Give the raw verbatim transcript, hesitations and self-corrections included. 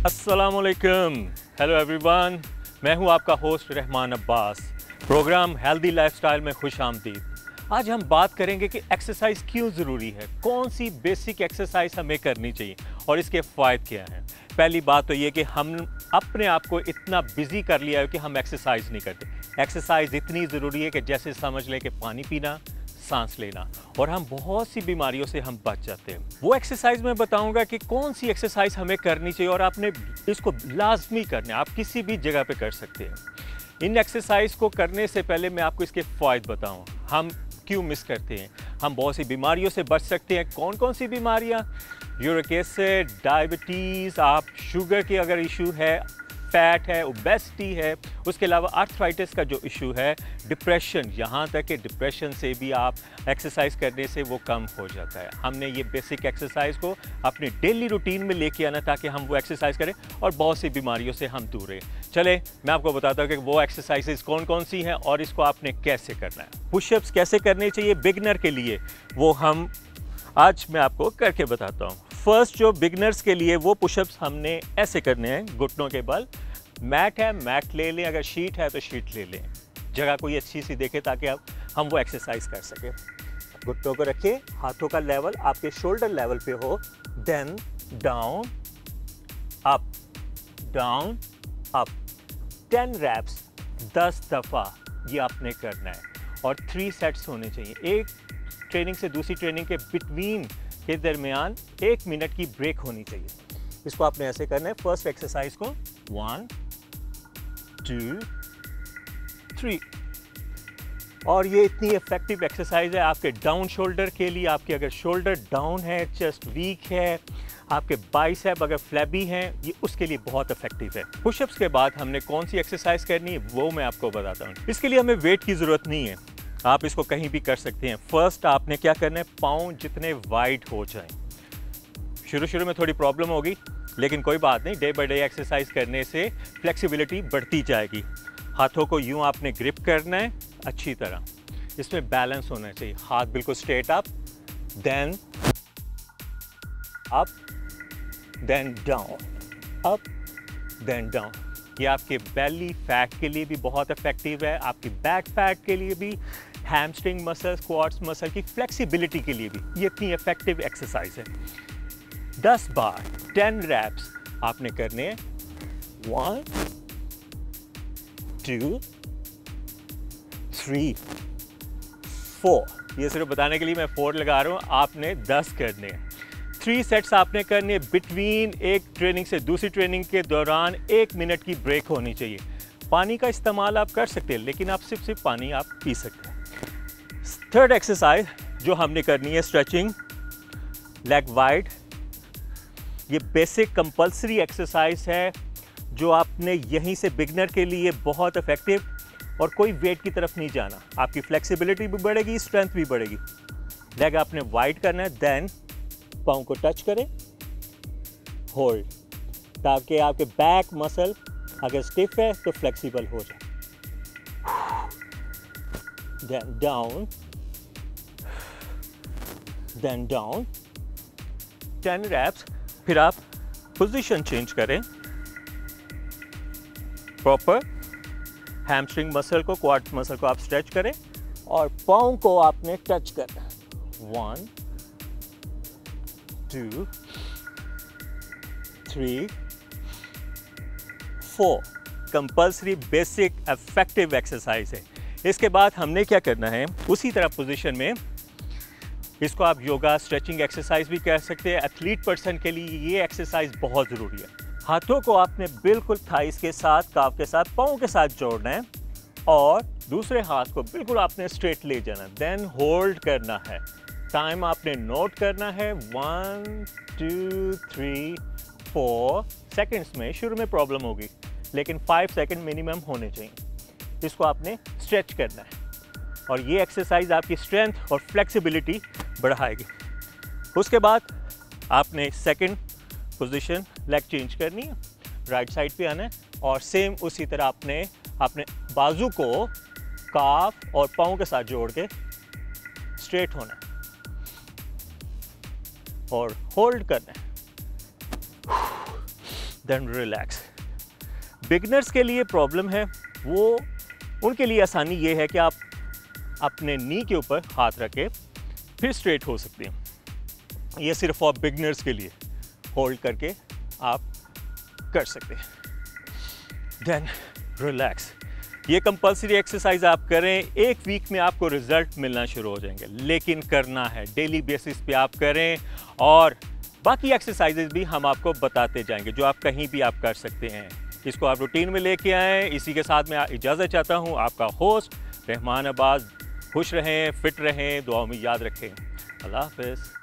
अस्सलामुअलैकुम, hello everyone. मैं हूं आपका host Rahman Abbas. Programme healthy lifestyle में खुश आमदीद। आज हम बात करेंगे कि एक्सरसाइज क्यों ज़रूरी है, कौन सी बेसिक एक्सरसाइज हमें करनी चाहिए और इसके फ़ायदे क्या हैं। पहली बात तो ये कि हम अपने आप को इतना बिजी कर लिया है कि हम एक्सरसाइज नहीं करते। एक्सरसाइज इतनी ज़रूरी है कि जैसे समझ लें कि पानी पीना, सांस लेना, और हम बहुत सी बीमारियों से हम बच जाते हैं। वो एक्सरसाइज मैं बताऊंगा कि कौन सी एक्सरसाइज हमें करनी चाहिए और आपने इसको लाजमी करना है। आप किसी भी जगह पे कर सकते हैं। इन एक्सरसाइज को करने से पहले मैं आपको इसके फ़ायदे बताऊं, हम क्यों मिस करते हैं। हम बहुत सी बीमारियों से बच सकते हैं। कौन कौन सी बीमारियां? यूरिक एसिड, डायबिटीज़, आप शुगर की अगर इशू है, फैट है, ओबेसिटी है, उसके अलावा आर्थराइटिस का जो इशू है, डिप्रेशन, यहाँ तक कि डिप्रेशन से भी आप एक्सरसाइज करने से वो कम हो जाता है। हमने ये बेसिक एक्सरसाइज को अपने डेली रूटीन में लेके आना ताकि हम वो एक्सरसाइज करें और बहुत सी बीमारियों से हम दूर रहें। चले मैं आपको बताता हूँ कि वो एक्सरसाइजेज कौन कौन सी हैं और इसको आपने कैसे करना है। पुशअप्स कैसे करने चाहिए बिगनर के लिए, वो हम आज मैं आपको करके बताता हूँ। फर्स्ट जो बिगनर्स के लिए वो पुशअप्स हमने ऐसे करने हैं, घुटनों के बल। मैट है, मैट ले लें, अगर शीट है तो शीट ले लें, जगह कोई अच्छी सी देखे ताकि आप हम वो एक्सरसाइज कर सकें। घुटनों को रखिए, हाथों का लेवल आपके शोल्डर लेवल पे हो। Then down up, down up. Ten reps, दस दफ़ा ये आपने करना है और थ्री सेट्स होने चाहिए। एक ट्रेनिंग से दूसरी ट्रेनिंग के बिटवीन के दरमियान एक मिनट की ब्रेक होनी चाहिए। इसको आपने ऐसे करना है। फर्स्ट एक्सरसाइज को वन टू थ्री, और ये इतनी इफेक्टिव एक्सरसाइज है आपके डाउन शोल्डर के लिए। आपके अगर शोल्डर डाउन है, चेस्ट वीक है, आपके बाइसेप अगर फ्लैबी हैं, ये उसके लिए बहुत इफेक्टिव है। पुशअप्स के बाद हमने कौन सी एक्सरसाइज करनी है वो मैं आपको बताता हूँ। इसके लिए हमें वेट की ज़रूरत नहीं है, आप इसको कहीं भी कर सकते हैं। फर्स्ट आपने क्या करना है, पाँव जितने वाइड हो जाएं। शुरू शुरू में थोड़ी प्रॉब्लम होगी, लेकिन कोई बात नहीं, डे बाय डे एक्सरसाइज करने से फ्लेक्सिबिलिटी बढ़ती जाएगी। हाथों को यूं आपने ग्रिप करना है अच्छी तरह, इसमें बैलेंस होना चाहिए। हाथ बिल्कुल straight up, then up, then down, up, then down. ये आपके बेली फैट के लिए भी बहुत इफेक्टिव है, आपकी बैक फैट के लिए भी, हैमस्ट्रिंग मसल, क्वाड्स मसल की फ्लेक्सिबिलिटी के लिए भी ये इतनी इफेक्टिव एक्सरसाइज है। दस बार, टेन रैप्स आपने करने हैं। वन टू थ्री फोर, ये सिर्फ बताने के लिए मैं फोर लगा रहा हूँ, आपने दस करने हैं। थ्री सेट्स आपने करने बिटवीन एक ट्रेनिंग से दूसरी ट्रेनिंग के दौरान एक मिनट की ब्रेक होनी चाहिए। पानी का इस्तेमाल आप कर सकते हैं, लेकिन आप सिर्फ सिर्फ पानी आप पी सकते हैं। थर्ड एक्सरसाइज जो हमने करनी है, स्ट्रेचिंग, लेग वाइड। ये बेसिक कंपल्सरी एक्सरसाइज है जो आपने यहीं से बिगनर के लिए बहुत इफेक्टिव, और कोई वेट की तरफ नहीं जाना। आपकी फ्लेक्सिबिलिटी भी बढ़ेगी, स्ट्रेंथ भी बढ़ेगी। लेग आपने वाइड करना है, देन पाँव को टच करें, होल्ड, ताकि आपके बैक मसल अगर स्टिफ है तो फ्लेक्सिबल हो जाए। Then down, then down, ten reps. फिर आप पोजीशन चेंज करें, प्रॉपर हैमस्ट्रिंग मसल को, क्वाड मसल को आप स्ट्रेच करें और पाँव को आपने टच करना है। One two three four, compulsory basic effective exercise है। इसके बाद हमने क्या करना है, उसी तरह पोजीशन में, इसको आप योगा स्ट्रेचिंग एक्सरसाइज भी कह सकते हैं। एथलीट पर्सन के लिए ये एक्सरसाइज बहुत ज़रूरी है। हाथों को आपने बिल्कुल थाइस के साथ, काफ के साथ, पाँव के साथ जोड़ना है और दूसरे हाथ को बिल्कुल आपने स्ट्रेट ले जाना है। देन होल्ड करना है। टाइम आपने नोट करना है, one two three four seconds में। शुरू में प्रॉब्लम होगी, लेकिन फाइव सेकेंड मिनिमम होने चाहिए। इसको आपने स्ट्रेच करना है और ये एक्सरसाइज आपकी स्ट्रेंथ और फ्लेक्सिबिलिटी बढ़ाएगी। उसके बाद आपने सेकंड पोजीशन लेग चेंज करनी है, राइट साइड पे आना है और सेम उसी तरह आपने अपने बाजू को काफ और पाँव के साथ जोड़ के स्ट्रेट होना है और होल्ड करना है। Then relax. बिगनर्स के लिए प्रॉब्लम है, वो उनके लिए आसानी ये है कि आप अपने नी के ऊपर हाथ रख के फिर स्ट्रेट हो सकते हैं। ये सिर्फ फॉर बिगनर्स के लिए, होल्ड करके आप कर सकते हैं। Then relax. ये कंपलसरी एक्सरसाइज आप करें, एक वीक में आपको रिजल्ट मिलना शुरू हो जाएंगे, लेकिन करना है डेली बेसिस पे आप करें, और बाकी एक्सरसाइजेज भी हम आपको बताते जाएंगे जो आप कहीं भी आप कर सकते हैं। इसको आप रूटीन में लेके आएँ। इसी के साथ मैं इजाज़त चाहता हूँ, आपका होस्ट रहमान अब्बास। खुश रहें, फिट रहें, दुआओं में याद रखें। अल्लाह हाफ़िज़।